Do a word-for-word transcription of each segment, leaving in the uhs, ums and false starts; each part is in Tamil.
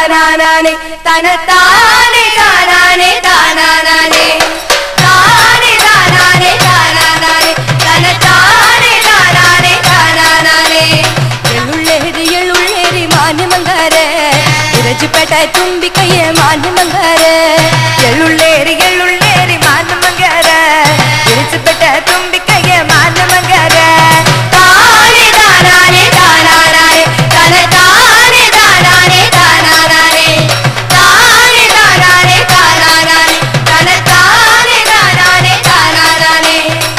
தானானே தனத்தானே தானானே தானானே தானே தானானே தானானே தனத்தானே தானானே தானானே எள்ளுள்ளேரி எள்ளுள்ளேரி மானு மங்காரே இரஜிப்பேட்டை தும்பிக்கையே மானு மங்காரே எள்ளுள்ளேரி எள்ளுள்ளேரி மானு மங்காரே இரஜிப்பேட்டை தும்பிக்கையே மானு மங்காரே தானே தானானே தானானே தனத்தானே தானானே தானானே தானே தானானே தானானே தனத்தானே தானானே தானானே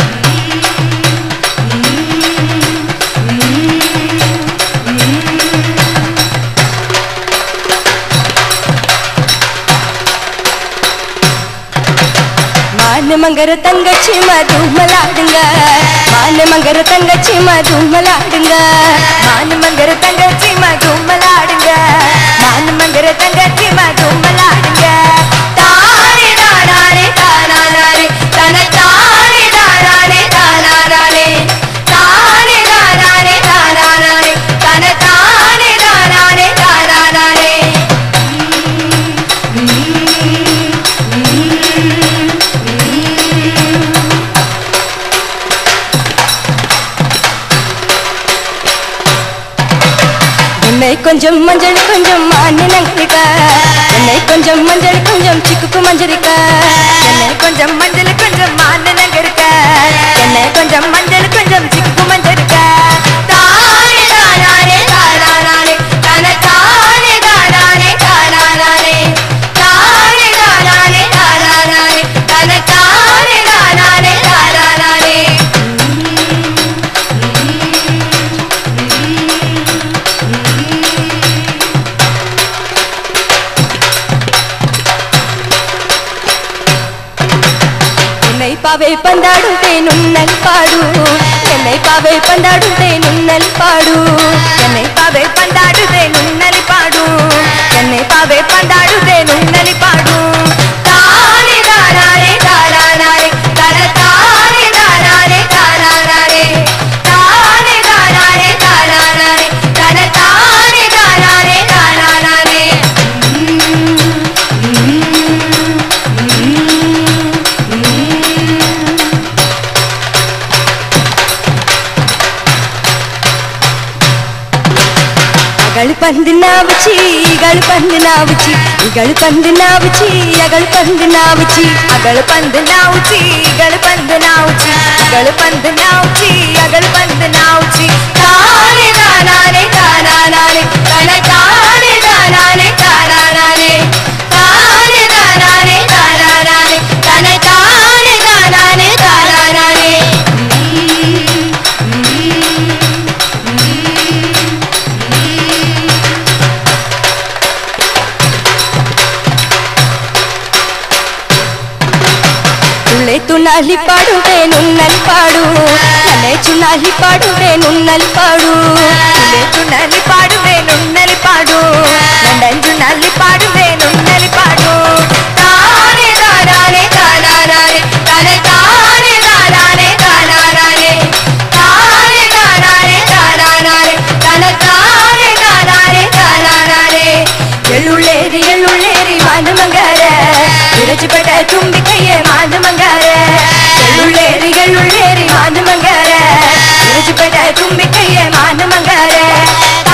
மானு மங்கர தங்கச்சி மதுமலாடுங்க மானு மங்கர தங்கச்சி மதுமலாடுங்க மானு மங்கர தங்கச்சி மதுமலாடுங்க மானு மங்கர தங்கச்சி மதுமலாடுங்க தானே தானானே தானானே தனத்தானே தானானே தானானே தானே தானானே தானானே தனத்தானே தானானே தானானே என்னை கொஞ்சம் மஞ்சள் கொஞ்சம் மானு நங்கரிக்க என்னை கொஞ்சம் மஞ்சள் கொஞ்சம் சிக்குக்கு மஞ்சரிக்க என்னை கொஞ்சம் மஞ்சள் கொஞ்சம் மானு நங்கரிக்க என்னை கொஞ்சம் மஞ்சள் கொஞ்சம் சிக்குக்கு மஞ்சரிக்க தானே தானானே தானானே தனத்தானே தானானே தானானே தானே தானானே தானானே தனத்தானே தானானே தானானே என்னை பாவை பந்தாடும் தேனுன்னல் பாடு என்னை பாவை பந்தாடும் தேனுன்னல் பாடு என்னை பாவை பந்தாடு தேனுன்னல் பாடு என்னை பாவை பந்தாடு தேனுன்னல் பாடு தானே தானானே தானானே தனத்தானே தானானே தானானே தானே தானானே தானானே தனத்தானே தானானே தானானே அகள் பந்து நாவுச்சி இகள் பந்து நாவுச்சி இகள் பந்து நாவுச்சி அகள் பந்து நாவுச்சி அகள் பந்து நாவுச்சி இகள் பந்து நாவுச்சி இகள் பந்து நாவுச்சி அகள் பந்து நாவுச்சி தானே தானானே தானானே தனத்தானே தானானே தானானே தானே தானானே தானானே தனத்தானே தானானே தானானே துண்ணாலி பாடுவே நுண்ணல் பாடு நன்னை சுண்ணாலி பாடுவே நுண்ணல் பாடு துண்ணாலி பாடுவே நுண்ணல் பாடு நண்டன் சுண்ணாலி பாடுவே நுண்ணல் பாடு தானே தானானே தானானே தனத்தானே தானானே தானானே தானே தானானே தானானே தனத்தானே தானானே தானானே எள்ளுள்ளேரி எள்ளுள்ளேரி மானு மங்காரே இரஜிப்பேட்டை தும்பிக்கையே மானு மங்காரே எள்ளுள்ளேரி எள்ளுள்ளேரி மானு மங்காரே இரஜிப்பேட்டை தும்பிக்கையே மானு மங்காரே